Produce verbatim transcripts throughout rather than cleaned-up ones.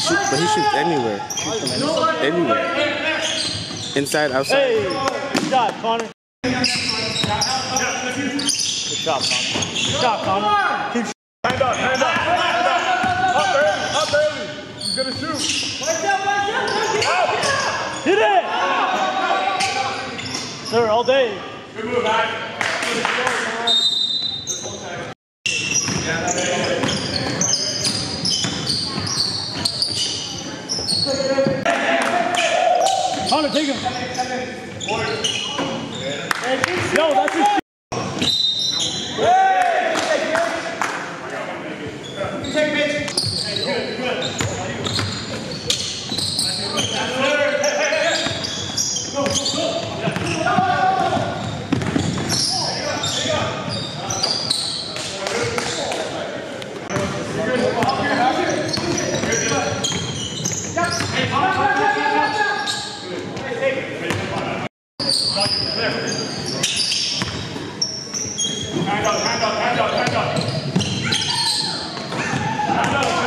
shoot, but he shoots anywhere. Anywhere. Inside, outside. Hey, good shot, Connor. Good shot, Connor. Good shot, Connor. Keep hand up, hand up, hand up. Up early, up early. He's gonna shoot. Hit it! Sir, all day. Good move, guys. Connor, take him. Yo, that's his shit. Take Mitch. Good, good. Go, go. Hand up, hand up, hand up, hand up. Hand up,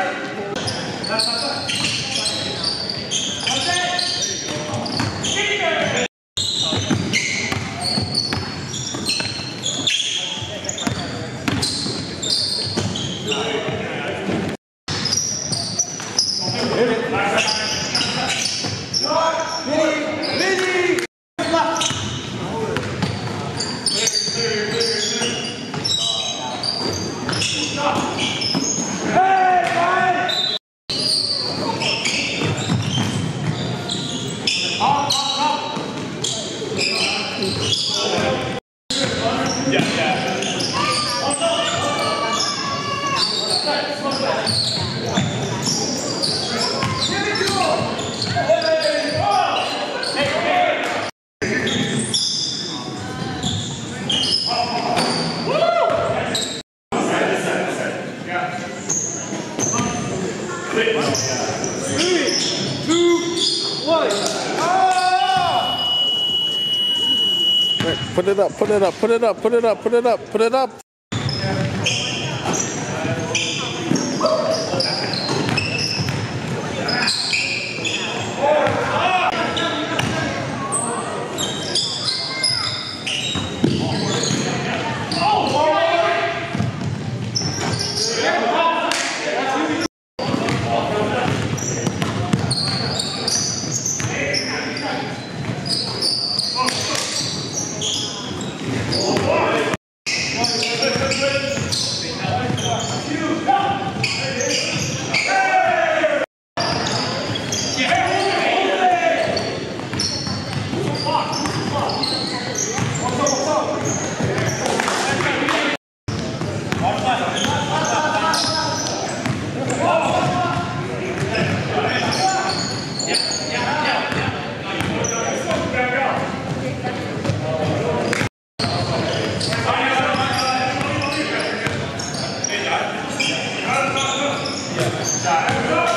Put it up, put it up, put it up, put it up, put it up, put it up. Yeah.